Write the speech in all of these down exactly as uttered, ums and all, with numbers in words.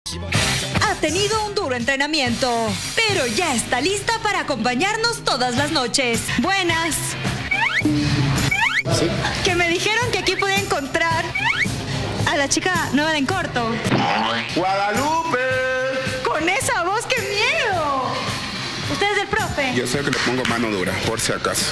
Ha tenido un duro entrenamiento, pero ya está lista para acompañarnos todas las noches. Buenas. ¿Sí? Que me dijeron que aquí podía encontrar a la chica nueva de En Corto. ¡Guadalupe! Con esa voz, ¡qué miedo! ¿Usted es el profe? Yo sé que le pongo mano dura, por si acaso.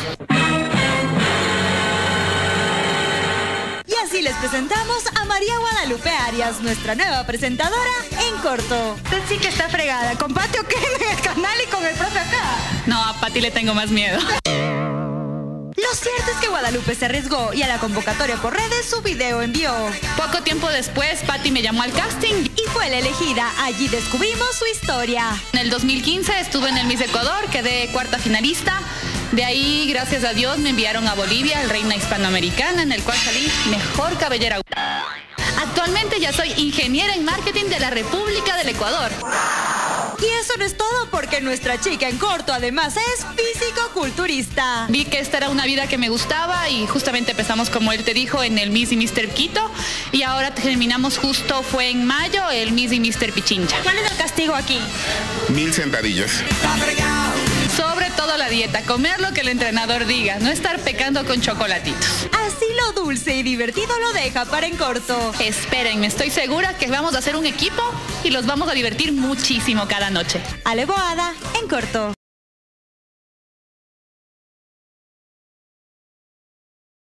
Y así les presentamos a María Guadalupe Arias, nuestra nueva presentadora En Corto. Usted sí que está fregada. ¿Con Pati o qué en el canal y con el profe acá? No, a Pati le tengo más miedo. Lo cierto es que Guadalupe se arriesgó y a la convocatoria por redes su video envió. Poco tiempo después, Pati me llamó al casting. Y fue la elegida. Allí descubrimos su historia. En el dos mil quince estuve en el Miss Ecuador, quedé cuarta finalista. De ahí, gracias a Dios, me enviaron a Bolivia, al Reina Hispanoamericana, en el cual salí mejor cabellera. Actualmente ya soy ingeniera en marketing de la República del Ecuador. Y eso no es todo, porque nuestra chica En Corto además es físico-culturista. Vi que esta era una vida que me gustaba y justamente empezamos, como él te dijo, en el Miss y míster Quito. Y ahora terminamos justo, fue en mayo, el Miss y míster Pichincha. ¿Cuál es el castigo aquí? Mil sentadillas. Sobre todo la dieta, comer lo que el entrenador diga, no estar pecando con chocolatitos. Así lo dulce y divertido lo deja para En Corto. Espérenme, estoy segura que vamos a hacer un equipo y los vamos a divertir muchísimo cada noche. Ale Boada, En Corto.